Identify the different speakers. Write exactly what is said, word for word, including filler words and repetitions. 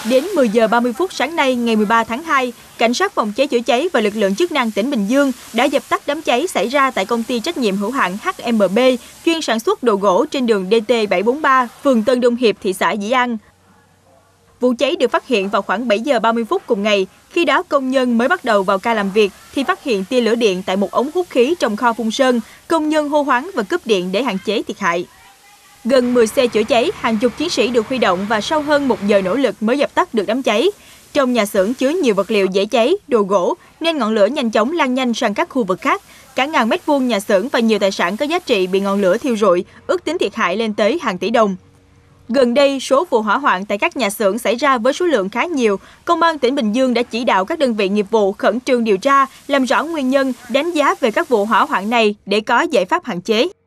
Speaker 1: Đến mười giờ ba mươi phút sáng nay ngày mười ba tháng hai, Cảnh sát phòng cháy chữa cháy và lực lượng chức năng tỉnh Bình Dương đã dập tắt đám cháy xảy ra tại công ty trách nhiệm hữu hạn hát em bê chuyên sản xuất đồ gỗ trên đường đê tê bảy bốn ba, phường Tân Đông Hiệp, thị xã Dĩ An. Vụ cháy được phát hiện vào khoảng bảy giờ ba mươi phút cùng ngày. Khi đó công nhân mới bắt đầu vào ca làm việc thì phát hiện tia lửa điện tại một ống hút khí trong kho phun sơn. Công nhân hô hoán và cúp điện để hạn chế thiệt hại. Gần mười xe chữa cháy, hàng chục chiến sĩ được huy động và sau hơn một giờ nỗ lực mới dập tắt được đám cháy. Trong nhà xưởng chứa nhiều vật liệu dễ cháy, đồ gỗ nên ngọn lửa nhanh chóng lan nhanh sang các khu vực khác. Cả ngàn mét vuông nhà xưởng và nhiều tài sản có giá trị bị ngọn lửa thiêu rụi, ước tính thiệt hại lên tới hàng tỷ đồng. Gần đây, số vụ hỏa hoạn tại các nhà xưởng xảy ra với số lượng khá nhiều. Công an tỉnh Bình Dương đã chỉ đạo các đơn vị nghiệp vụ khẩn trương điều tra, làm rõ nguyên nhân, đánh giá về các vụ hỏa hoạn này để có giải pháp hạn chế.